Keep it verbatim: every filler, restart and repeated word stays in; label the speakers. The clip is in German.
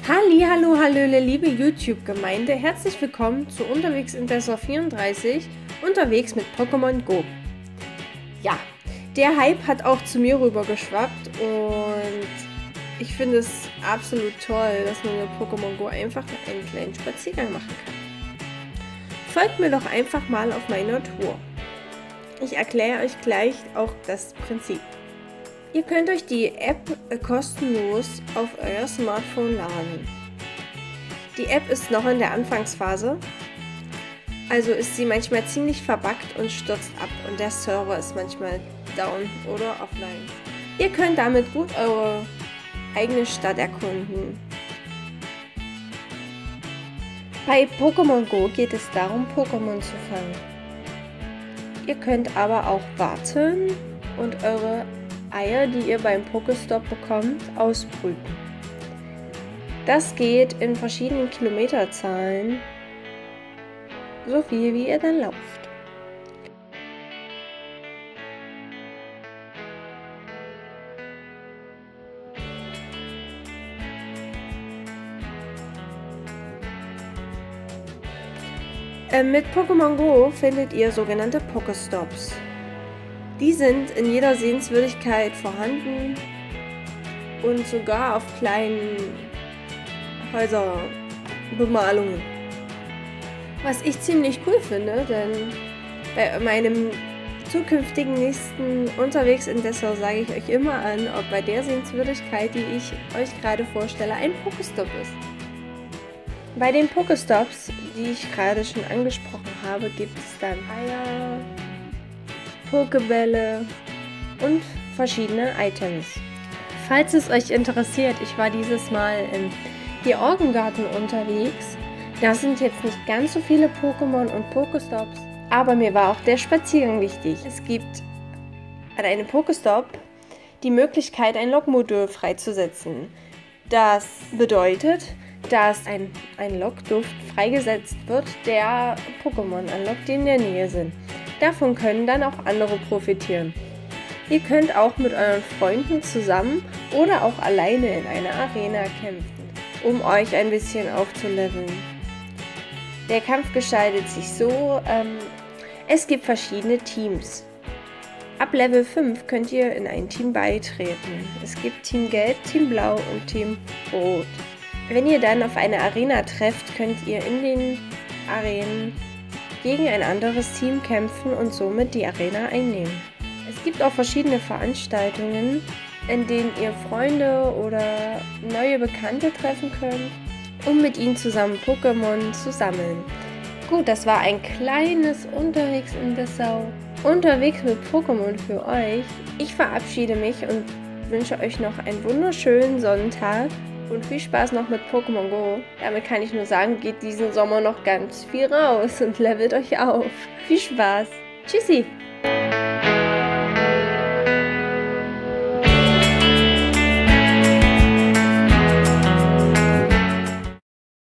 Speaker 1: Halli, hallo, hallöle, liebe YouTube-Gemeinde, herzlich willkommen zu Unterwegs in Dessau vierunddreißig, unterwegs mit Pokémon Go. Ja, der Hype hat auch zu mir rüber geschwappt und ich finde es absolut toll, dass man mit Pokémon Go einfach einen kleinen Spaziergang machen kann. Folgt mir doch einfach mal auf meiner Tour. Ich erkläre euch gleich auch das Prinzip. Ihr könnt euch die App kostenlos auf euer Smartphone laden. Die App ist noch in der Anfangsphase, also ist sie manchmal ziemlich verbuggt und stürzt ab und der Server ist manchmal down oder offline. Ihr könnt damit gut eure eigene Stadt erkunden. Bei Pokémon Go geht es darum, Pokémon zu fangen. Ihr könnt aber auch warten und eure Eier, die ihr beim Pokestop bekommt, ausbrüten. Das geht in verschiedenen Kilometerzahlen, so viel wie ihr dann lauft. Äh, mit Pokémon Go findet ihr sogenannte Pokestops. Die sind in jeder Sehenswürdigkeit vorhanden und sogar auf kleinen Häuserbemalungen. Was ich ziemlich cool finde, denn bei meinem zukünftigen nächsten Unterwegs in Dessau sage ich euch immer an, ob bei der Sehenswürdigkeit, die ich euch gerade vorstelle, ein Pokestop ist. Bei den Pokestops, die ich gerade schon angesprochen habe, gibt es dann Eier, Pokebälle und verschiedene Items. Falls es euch interessiert, ich war dieses Mal im Georgengarten unterwegs. Da sind jetzt nicht ganz so viele Pokémon und Pokestops, aber mir war auch der Spaziergang wichtig. Es gibt an einem Pokestop die Möglichkeit, ein Lokmodul freizusetzen. Das bedeutet, dass ein, ein Lokduft freigesetzt wird, der Pokémon anlockt, die in der Nähe sind. Davon können dann auch andere profitieren. Ihr könnt auch mit euren Freunden zusammen oder auch alleine in einer Arena kämpfen, um euch ein bisschen aufzuleveln. Der Kampf gestaltet sich so, ähm, es gibt verschiedene Teams. Ab Level fünf könnt ihr in ein Team beitreten. Es gibt Team Gelb, Team Blau und Team Rot. Wenn ihr dann auf eine Arena trefft, könnt ihr in den Arenen gegen ein anderes Team kämpfen und somit die Arena einnehmen. Es gibt auch verschiedene Veranstaltungen, in denen ihr Freunde oder neue Bekannte treffen könnt, um mit ihnen zusammen Pokémon zu sammeln. Gut, das war ein kleines Unterwegs in Dessau. Unterwegs mit Pokémon für euch. Ich verabschiede mich und wünsche euch noch einen wunderschönen Sonntag. Und viel Spaß noch mit Pokémon Go. Damit kann ich nur sagen, geht diesen Sommer noch ganz viel raus und levelt euch auf. Viel Spaß. Tschüssi.